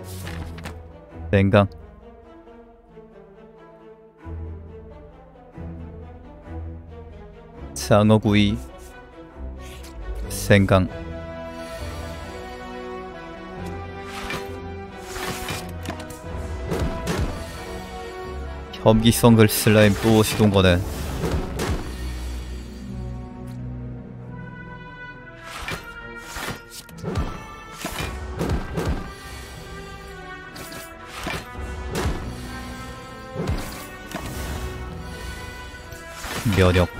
생강. 장어구이. 생강. 혐기성글 슬라임 또 시동 거네. 면역.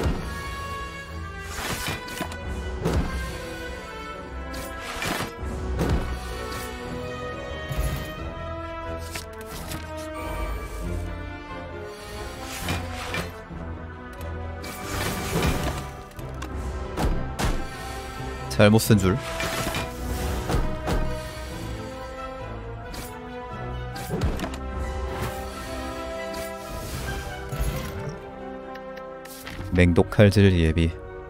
잘못 쓴 줄. 맹독칼질 예비.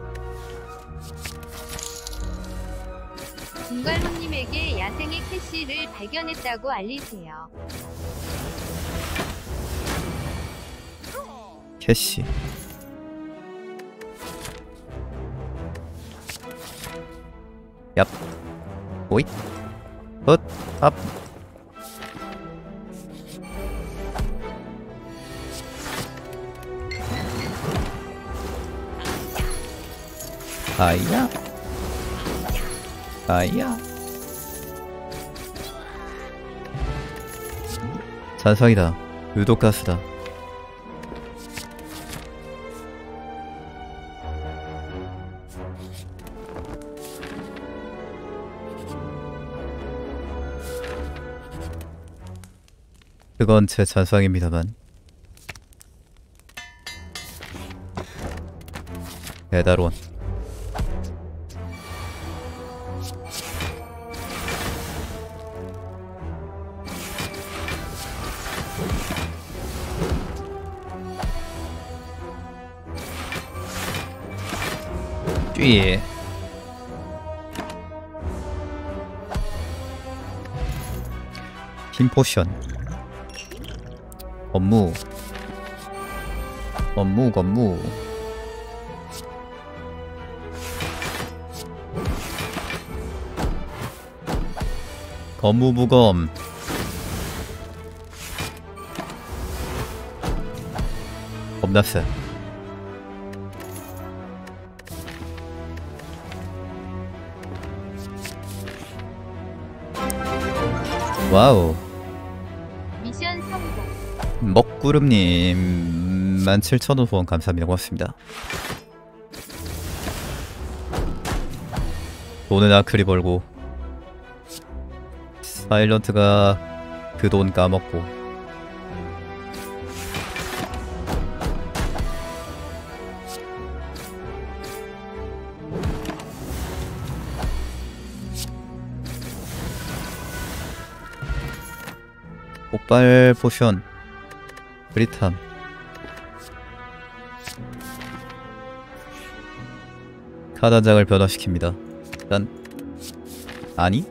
김갈모님에게 야생의 캐시를 발견했다고 알리세요. 캐시. 얍. 오잇. 헛. 앞. 아이야. 아이야. 잔상이다. 유독가스다. 그건 제 잔상입니다만. 배달원. 쥐. 힘포션. 업무. 업무. 거무부검. 겁났어. 와우. 미션 성공. 먹구름님 17,000원 후원 감사합니다. 고맙습니다. 돈은 아크리 벌고 사일런트가 그 돈 까먹고. 폭발 포션. 브리탐. 카드 한 장을 변화시킵니다. 일단 아니?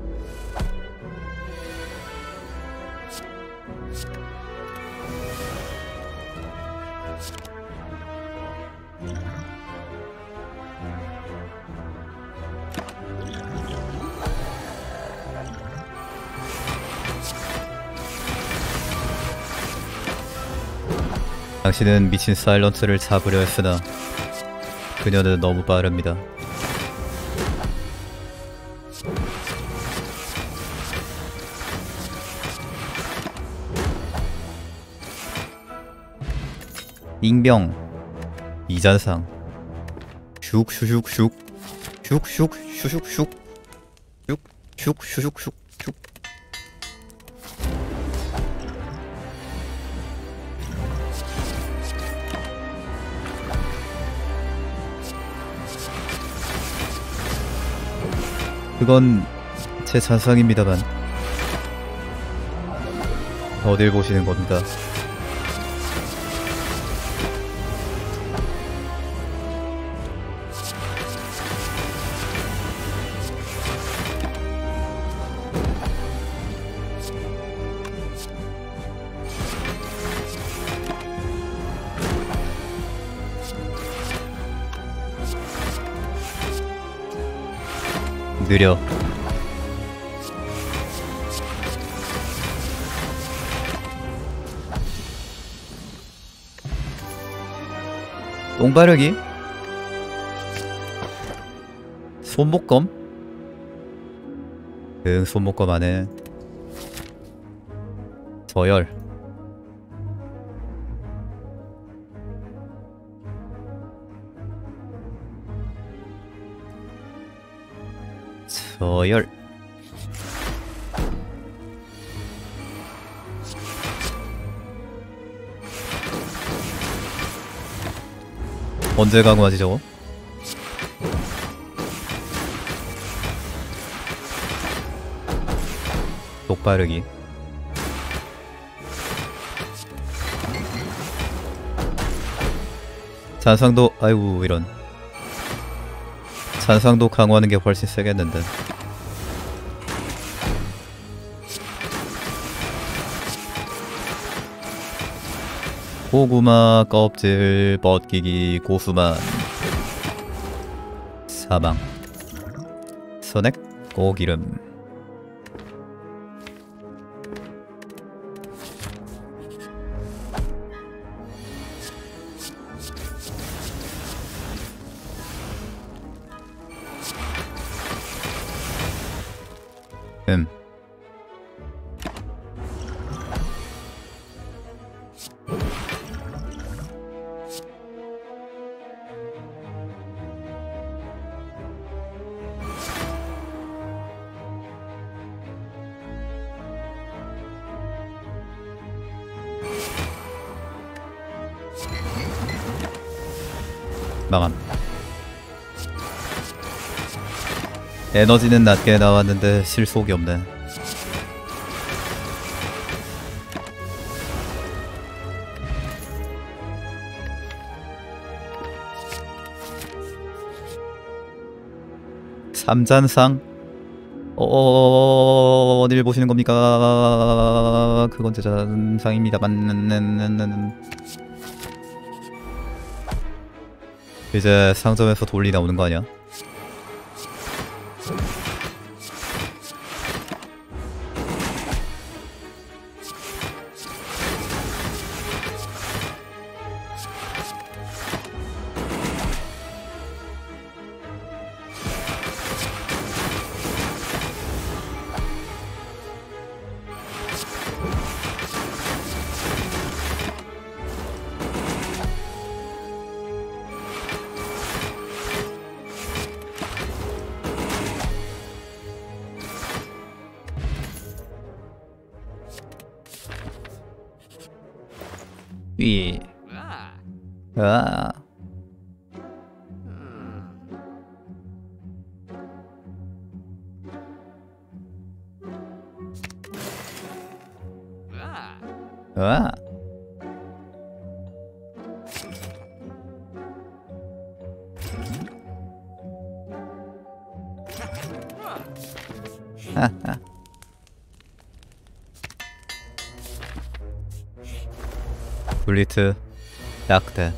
당신은 미친 사일런트를 잡으려 했으나 그녀는 너무 빠릅니다. 잉병. 이잔상. 슉슉슉슉. 슉슉슉슉슉. 슉슉슉슉슉. 그건 제 잔상입니다만 어딜 보시는 겁니다. 느려. 똥바르기? 손목검? 응, 손목검 안에 저열. 저열. 언제 강화하지 저거? 똑바르기. 잔상도 아이고 이런. 잔상도 강화하는 게 훨씬 세겠는데. 고구마 껍질 벗기기 고수만. 사망. 선액 고기름. 망함. 에너지는 낮게 나왔는데 실속이 없네. 삼잔상? 어딜 보시는 겁니까? 그건 제 잔상입니다만. 이제 상점에서 돌리 나오는 거 아니야? 위. 아. 아. 하하. 블리트 약대.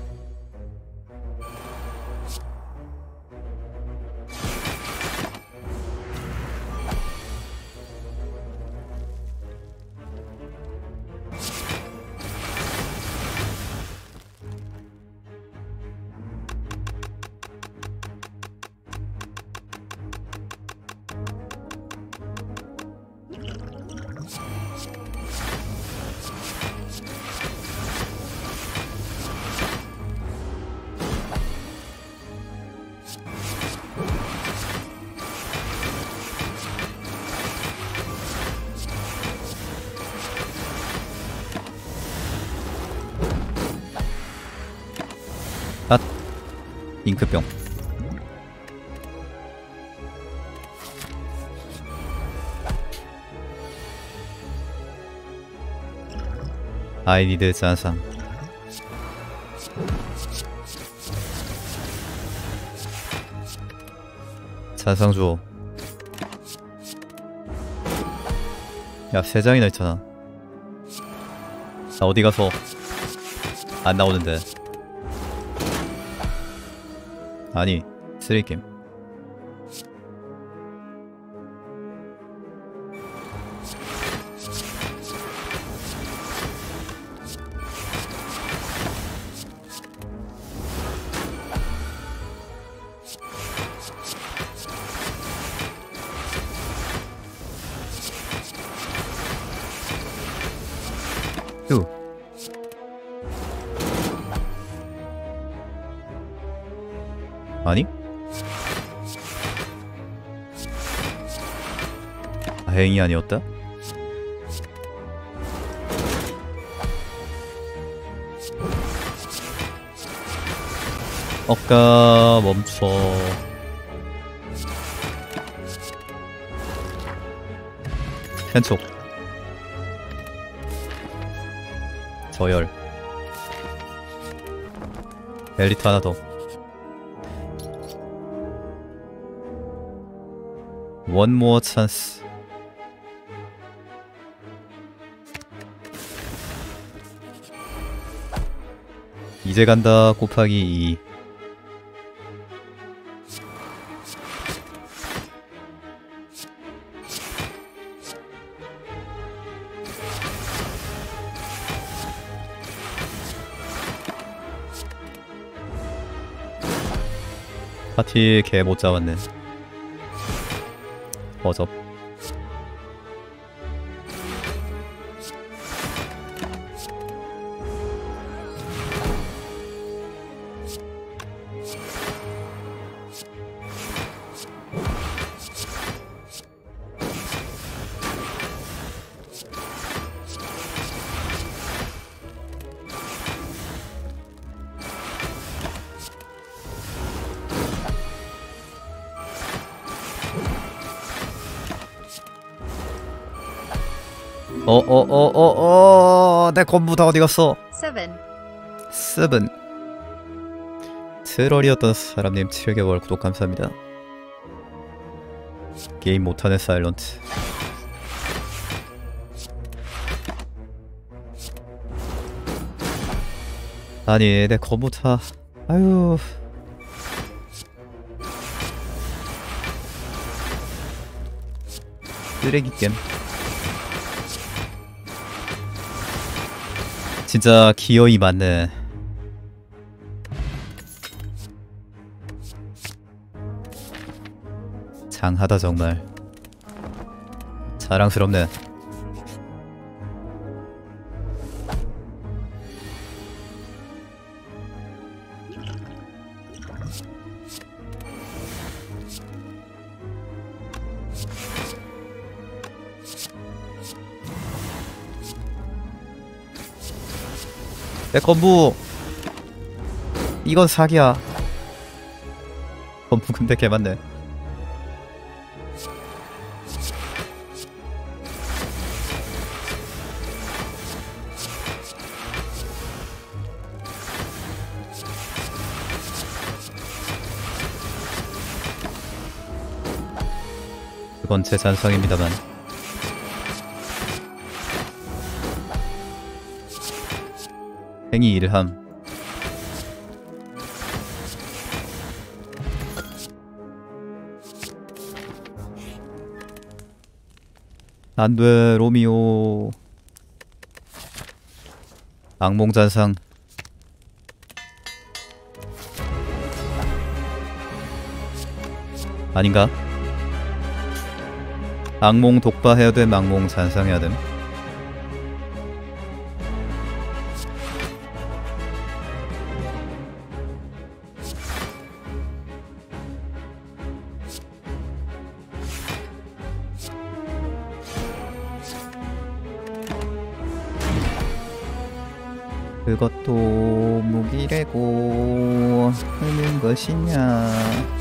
앗. 잉크병. 아이니드 잔상. 잔상 줘. 야, 3장이나 있잖아. 나 어디 가서 안 나오는데. 아니, 쓰레기임. 휴. 아니? 다행이 아니었다? 억까 멈춰. 펜촉 저열 엘리트 하나 더. 원 모어 찬스. 이제 간다 곱하기 2. 파티 개 못 잡았네. 어접. 내 건부 다 어디 갔어? 7. 트롤이었던 사람님 7개월 구독 감사합니다. 게임 못하는 사일런트. 아니 내 건부 다. 아유. 쓰레기 게임. 진짜 기어이 맞네. 장하다 정말. 자랑스럽네. 내 건부. 이건 사기야. 건부 근데 개맞네. 그건 제 잔성입니다만. 행위 일함. 안돼 로미오. 악몽잔상. 아닌가? 악몽 독바해야 됨, 악몽 잔상해야 됨. 그것도 무기래고 하는 것이냐.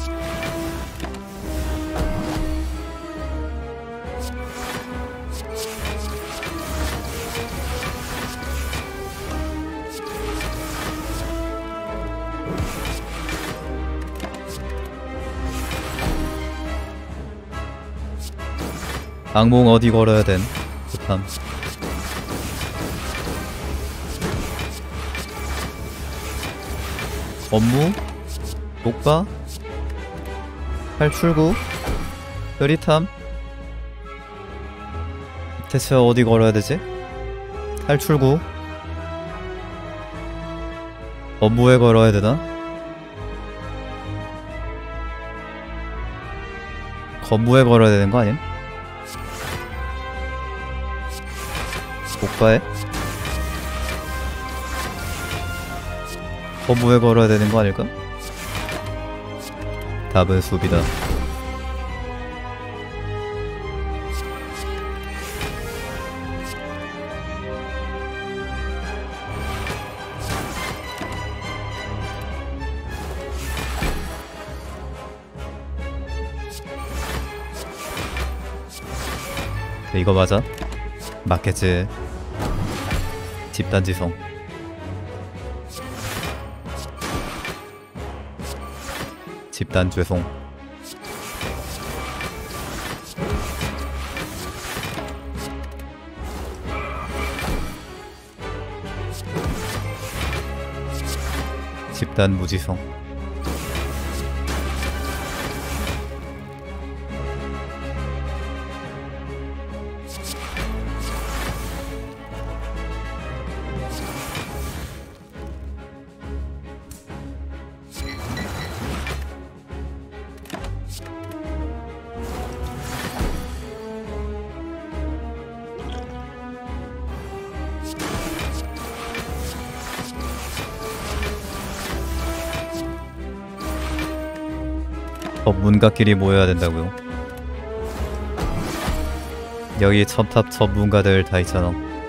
악몽 어디 걸어야 됨? 급함. 업무? 독바? 탈출구? 흐릿함? 대체 어디 걸어야 되지? 탈출구? 업무에 걸어야 되나? 건무에 걸어야 되는 거 아님? 고가에? 건무에 걸어야 되는 거 아닐까? 답은 수비다. 이거 맞아? 맞겠지. 집단지성. 집단죄송. 집단무지성. 전문가끼리 모여야 된다고요? 여기 첨탑 전문가들 다 있잖아.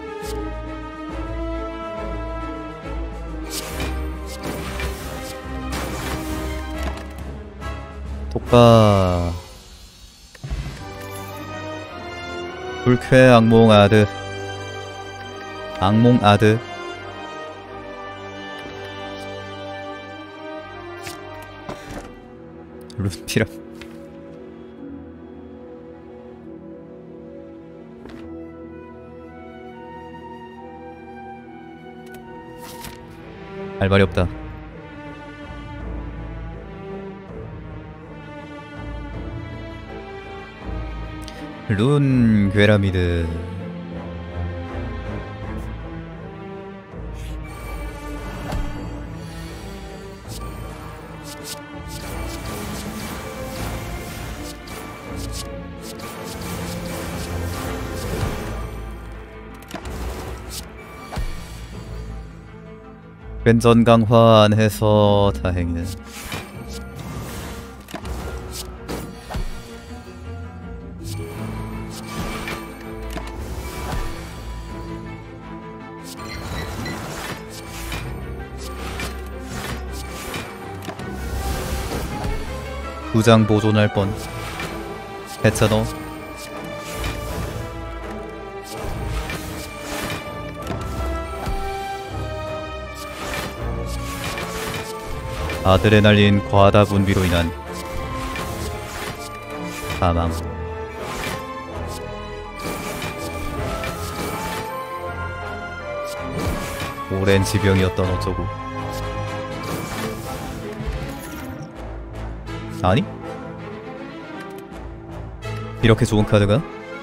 독가 불쾌 악몽 아드. 악몽 아드. 루피라. 할 말이 없다. 룬 괴라미드. 왼전 강화해서 다행이네. 부장 보존할 뻔 했잖아. 아드레날린 과다 분비로 인한 사망. 오랜 지병이었던 어쩌고. 아니? 이렇게 좋은 카드가?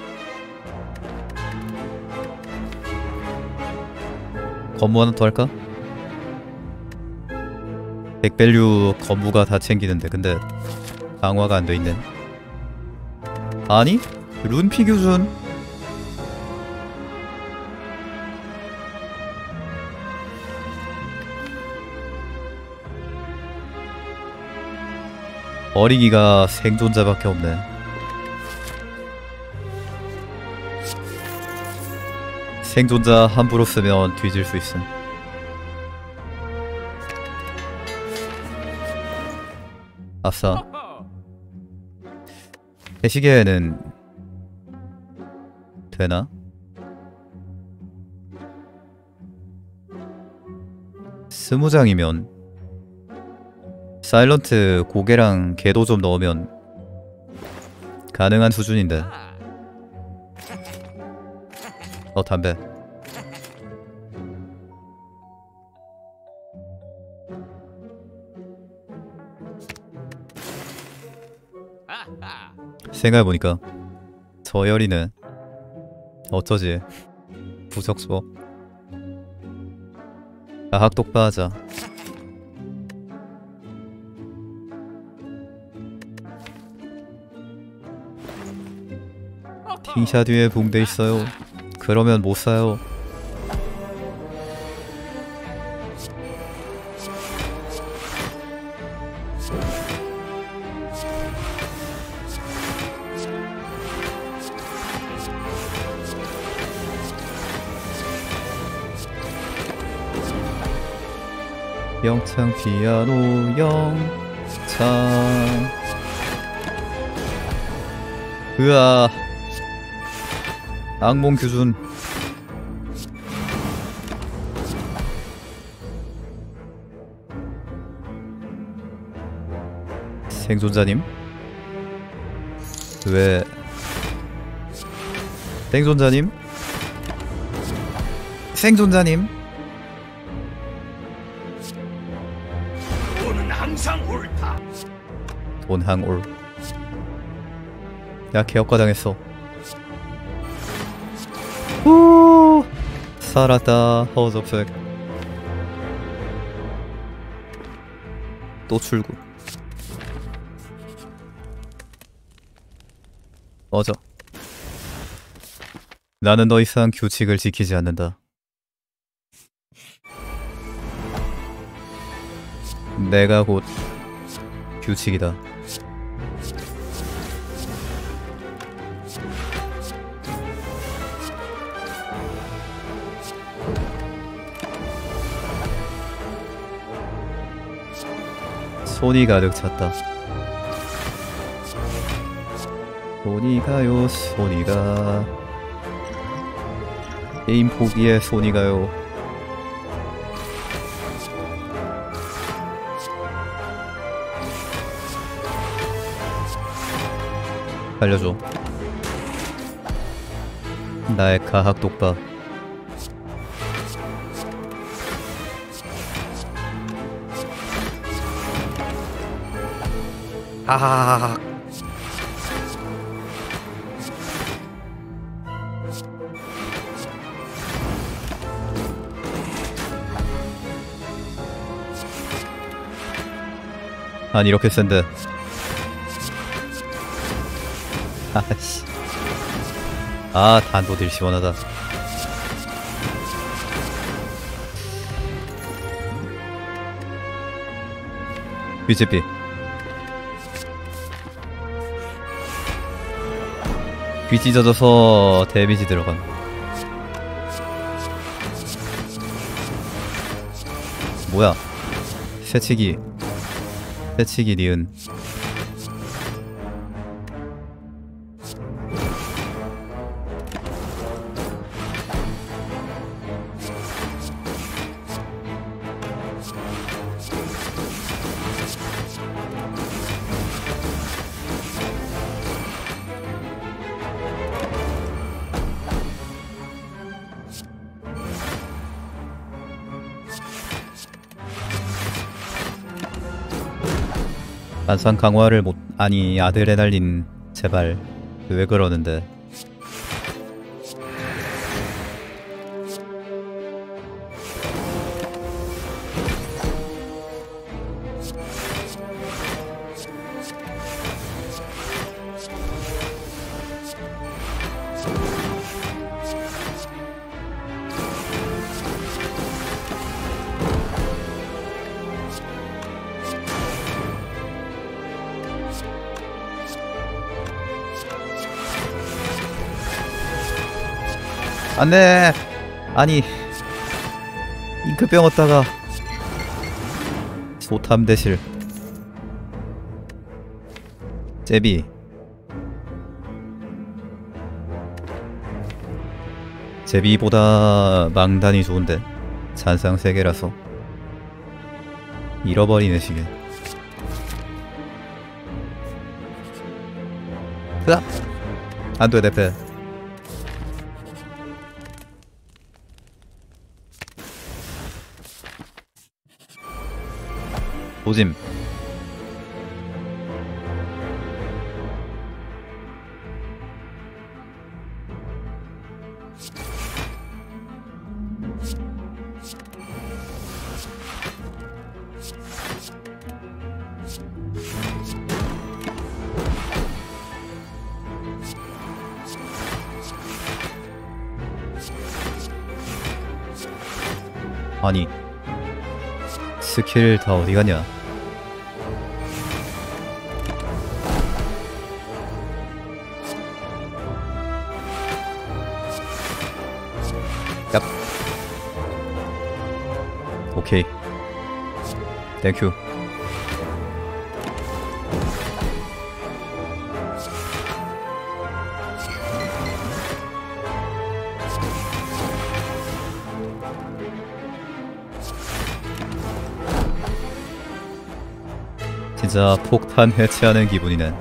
건무 하나 더 할까? 백밸류 건무가 다 챙기는데 근데 강화가 안 돼있네. 아니? 룬피 교준. 어리기가 생존자밖에 없네. 생존자 함부로 쓰면 뒤질 수 있음. 아싸. 대시계는 되나? 스무 장이면 사일런트 고개랑 개도 좀 넣으면 가능한 수준인데. 담배. 생각해보니까 저열이는 어쩌지? 부적소. 가학 똑바하자. 팅샤 뒤에 붕대 있어요. 그러면 못 사요. 영창 피아노 영창. 으아. 악몽 규준. 생존자님? 왜 생존자님? 생존자님? 돈은 항상 옳다. 돈항올. 야, 개혁과당했어. 후, 살았다. 허접색. 또 출구. 꺼져. 나는 더 이상 규칙을 지키지 않는다. 내가 곧 규칙이다. 손이 가득 찼다. 손이 가요, 손이 가. 게임 포기에 손이 가요. 알려줘. 나의 가학 독박. 하하하하. 아니 이렇게 센데. 아씨. 아 단도딜 시원하다. BGP. 귀 찢어져서 데미지 들어간. 뭐야? 새치기 니은. 반상 강화를 못. 아니 아드레날린 제발. 왜 그러는데. 안돼. 아니 잉크병 얻다가 소탐 대실. 제비. 제비보다 망단이 좋은데 잔상 3개라서 잃어버리네 시계. 으악! 안돼 대패. 도짐. 아니 스킬 다 어디 가냐? 얍. 오케이. 땡큐. 진짜 폭탄 해체하는 기분이네.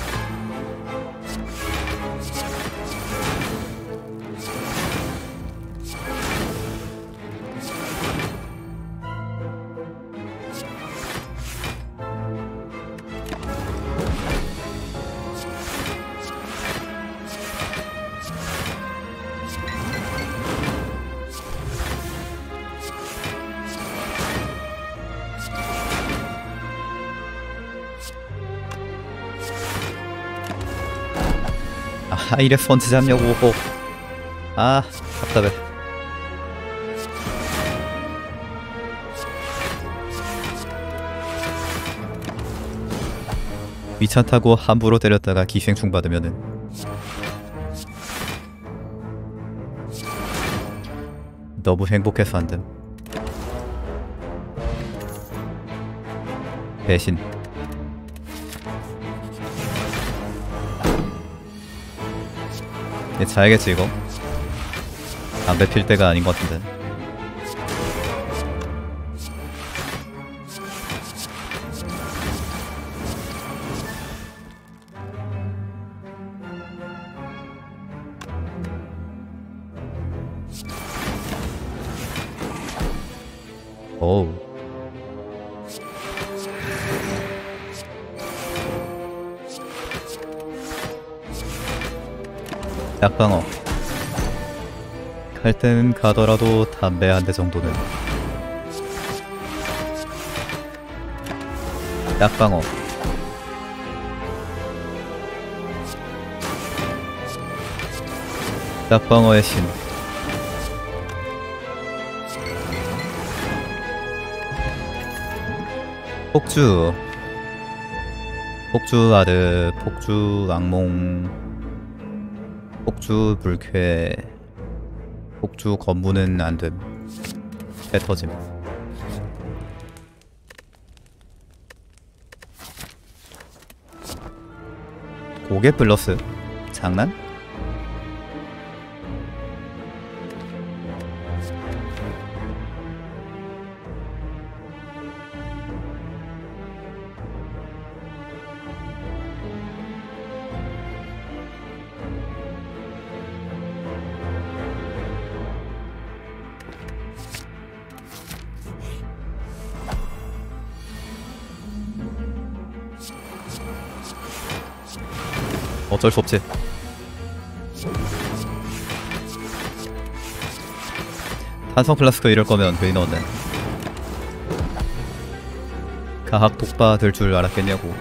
아 이래 선지 잡냐고. 아 답답해. 위찬 타고 함부로 때렸다가 기생충 받으면은 너무 행복해서 안됨. 배신. 얘 자야겠지 이거? 담배 필 때가 아닌 것 같은데. 오우. 약방어. 갈 땐 가더라도 담배 한 대 정도는. 약방어. 약방어의 신. 폭주. 폭주 아드, 폭주 악몽, 폭주 불쾌, 폭주 건무는 안됨. 배 터짐. 고개 플러스? 장난? 어쩔 수 없지. 탄성 플라스크 이럴 거면 괜히 넣었네. 가학 독바 될 줄 알았겠냐고.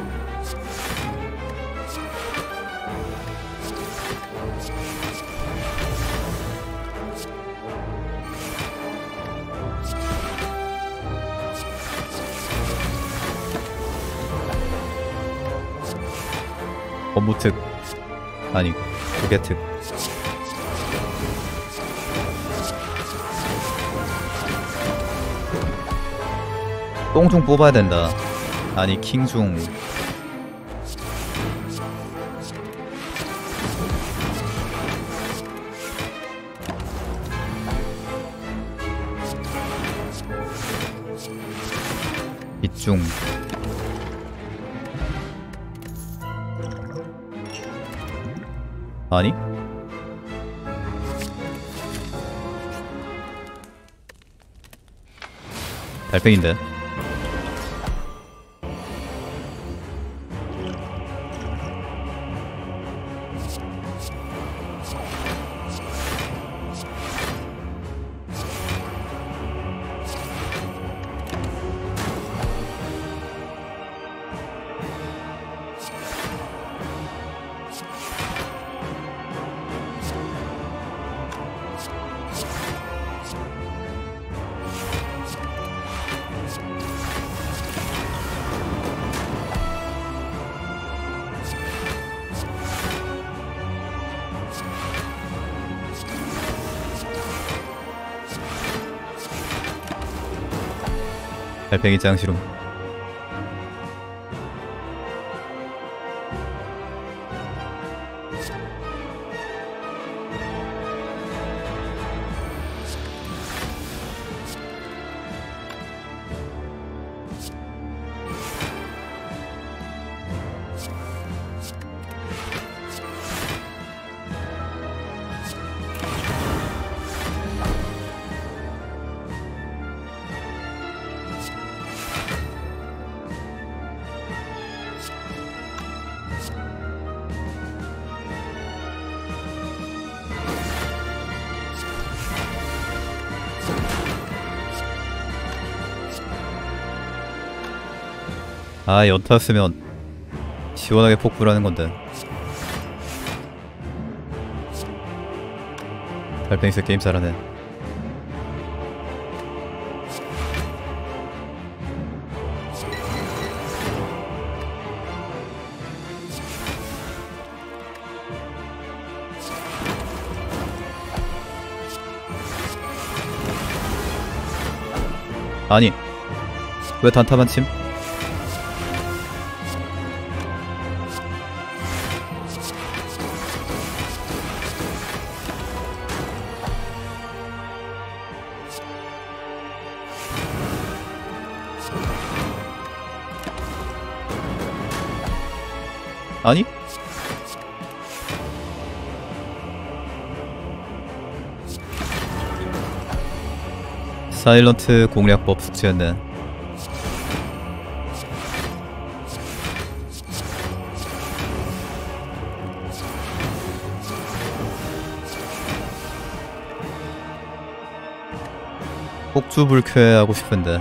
업무특 아니 고개특. 똥중 뽑아야 된다. 아니 킹중. 이중. 아니? 달팽인데. 달팽이 짱시룸. 아, 연타였으면 시원하게 폭불하는 건데. 달팽이새 게임 잘하네. 아니, 왜 단타만 침? 아니? 사일런트 공략법 숙제였네. 폭주불쾌 하고 싶은데.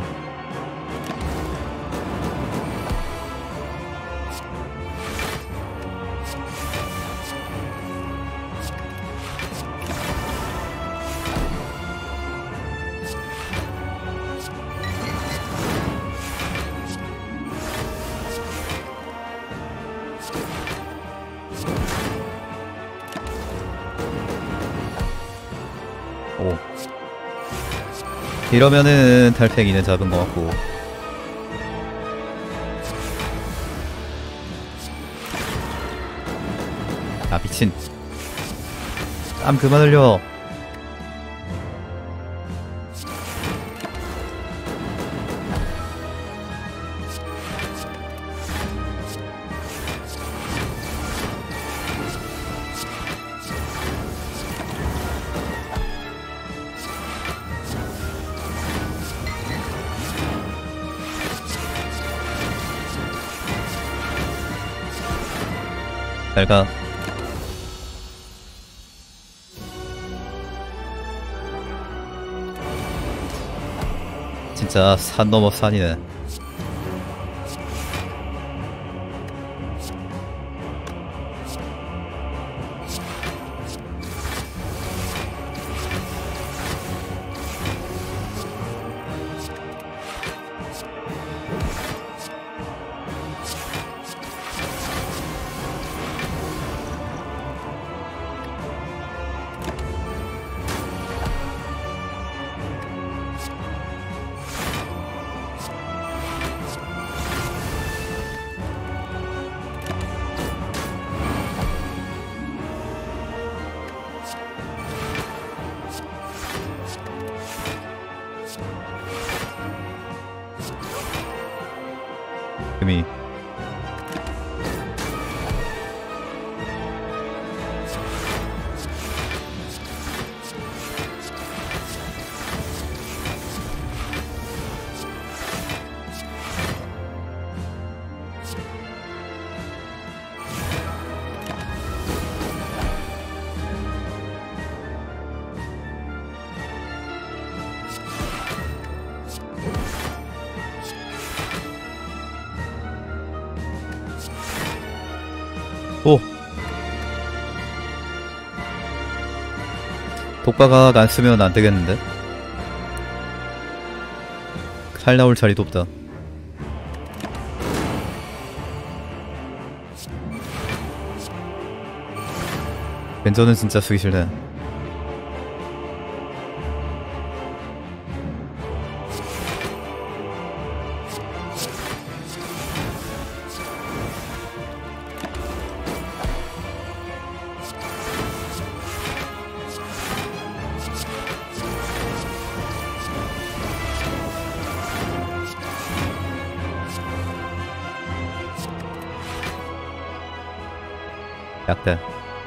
오. 이러면은 달팽이는 잡은 것 같고. 아, 미친. 땀 그만 흘려. 잘가. 진짜 산 넘어 산이네. 금이 오! 독바각 안 쓰면 안 되겠는데? 칼 나올 자리도 없다. 벤저는 진짜 쓰기 싫네. 약대.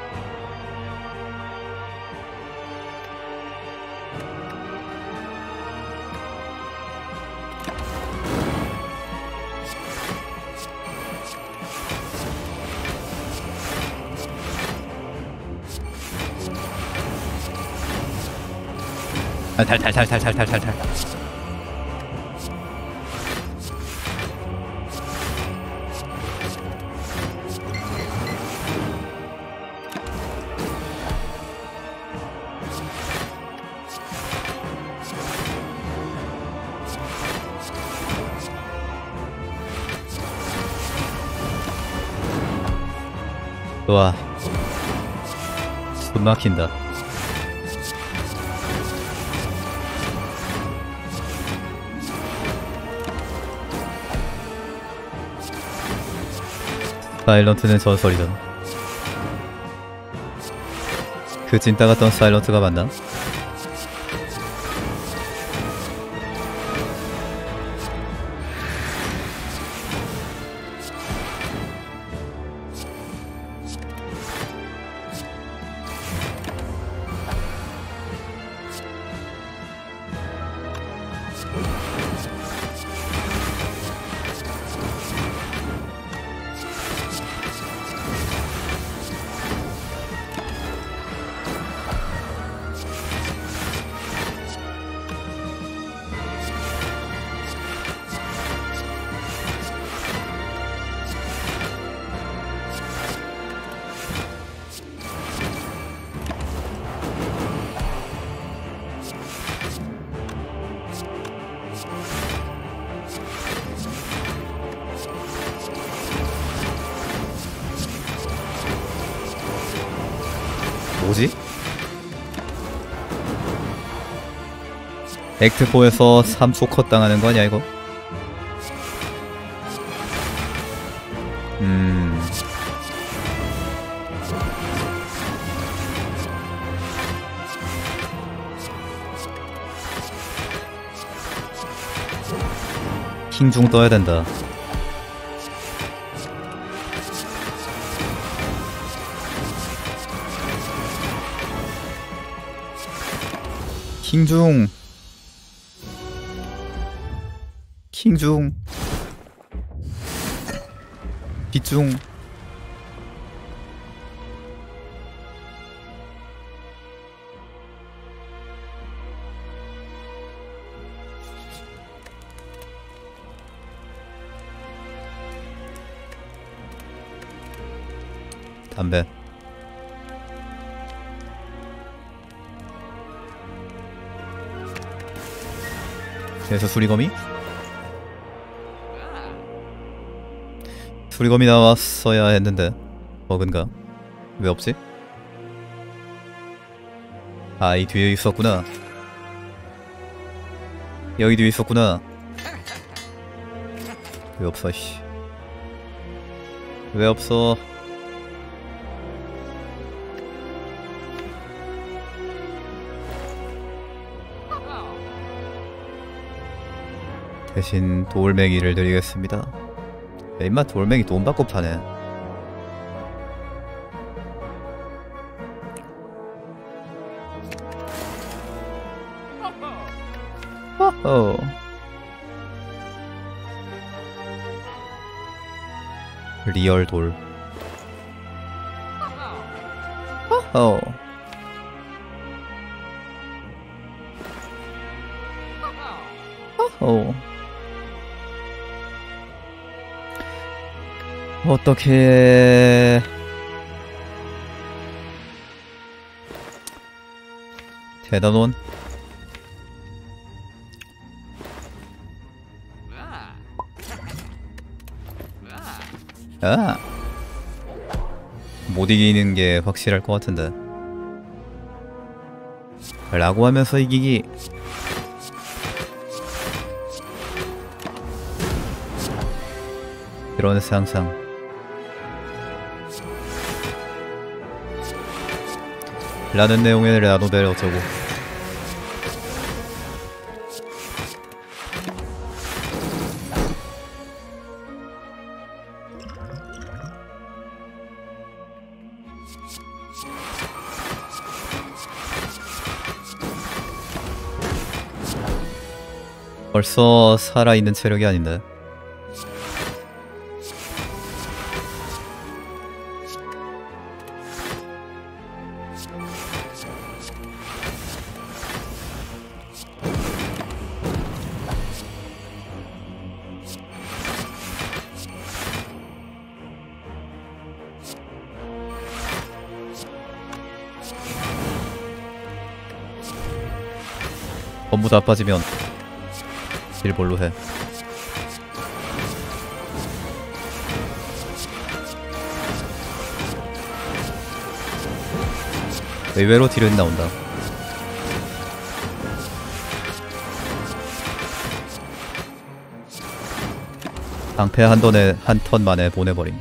탈탈탈탈탈탈탈탈. 좋아. 숨 막힌다. 사일런트는 전설이다. 그 찐따 같던 사일런트가 맞나? 뭐지? 액트4에서 3초 컷 당하는 거 아니야 이거? 킹중 떠야 된다. 킹중 킹중 빗중 담배 그래서 수리검이? 수리검이 나왔어야 했는데 버그인가? 왜 없지? 아, 이 뒤에 있었구나. 여기 뒤에 있었구나. 왜 없어 씨. 왜 없어? 대신 돌멩이를 드리겠습니다. 야, 임마 돌멩이 돈 받고 파네. 호호. 리얼 돌. 호호. 호호. 어떻게 대단원 아, 못 이기는 게 확실할 것 같은데 라고 하면서 이기기. 그런 상상. 라는 내용의 라노벨 어쩌고. 벌써 살아있는 체력이 아닌데. 전부 다 빠지면 딜 뭘로 해? 의외로 딜은 나온다. 방패 한 턴 만에 보내버림.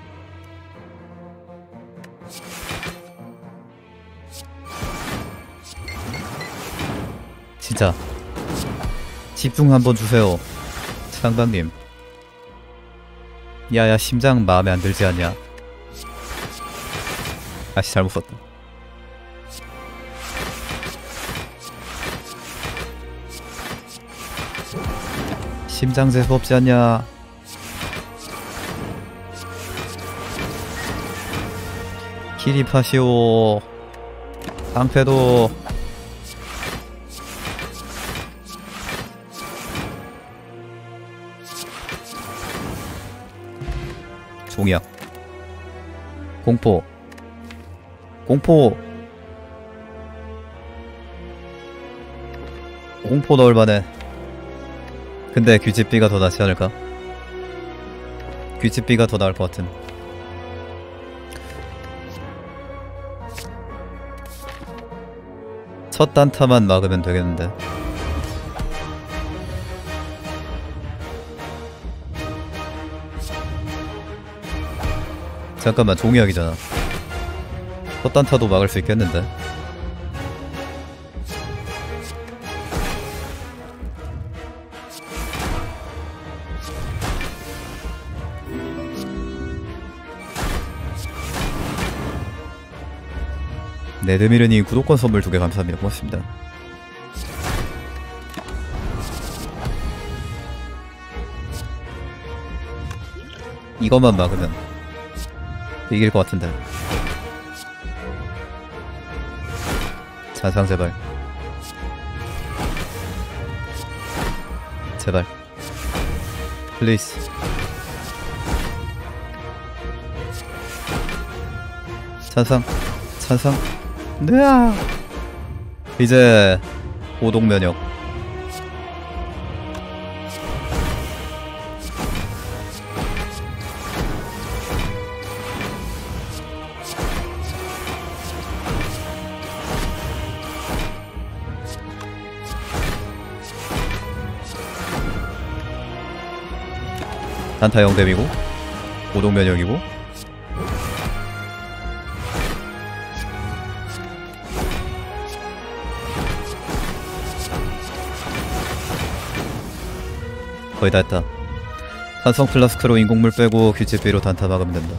진짜 집중 한번 주세요, 상방님. 야야, 심장 마음에 안 들지 않냐? 아씨, 잘못 썼다. 심장 재수 없지 않냐? 기립하시오. 방패도 종이야. 공포 넣을 만해. 근데 귀집비가 더 낫지 않을까? 귀집비가 더 나을 것 같은. 첫 단타만 막으면 되겠는데. 잠깐만, 종이약이잖아. 첫 단타도 막을 수 있겠는데. 네드미르님 구독권 선물 2개 감사합니다. 고맙습니다. 이것만 막으면 이길 것 같은데. 잔상 제발. 제발. 플리즈. 찬상. 으아! 이제 오동 면역. 단타 0뎀이고 오동 면역이고. 거의 다 했다. 산성 플라스크로 인공물 빼고 귀집비로 단타 막으면 된다.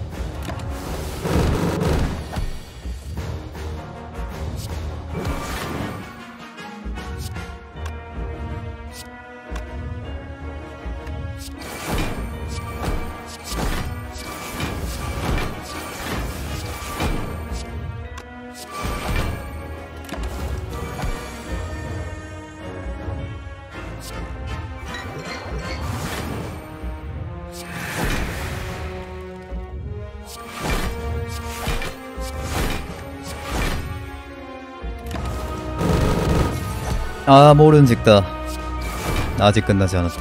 아, 모른직다. 아직 끝나지 않았다.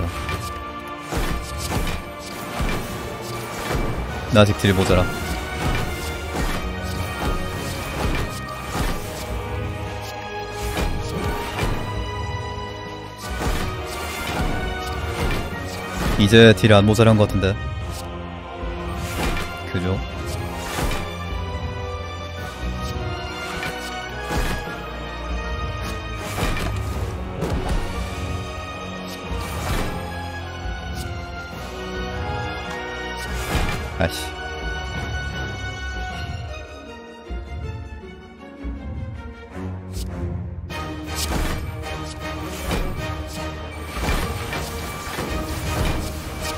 나 아직 딜 모자라. 이제 딜이 안 모자란 것 같은데. 그죠? 아씨.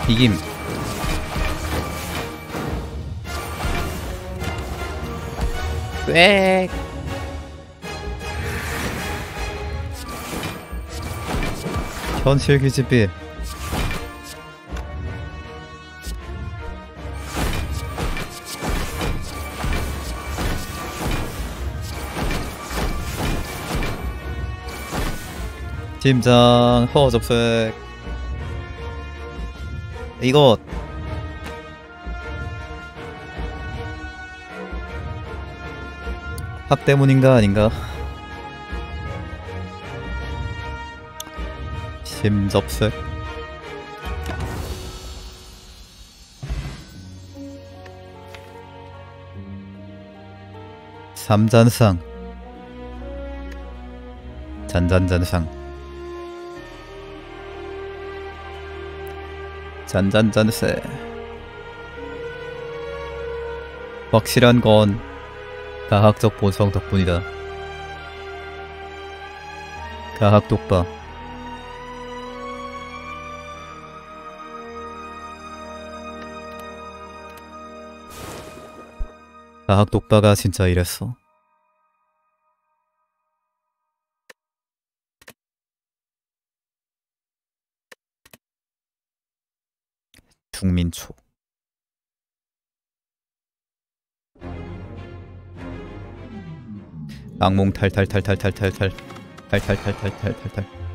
이김. 꽥. 현실 기집애. 팀장 허접색. 이거 학 때문인가 아닌가? 심접색. 삼잔상. 잔잔잔상. 잔잔잔세. 확실한 건 가학적 본성 덕분이다. 가학 독바. 가학 독바가 진짜 이랬어. 중민초. 악몽 탈탈탈탈탈탈탈 탈탈탈탈탈탈탈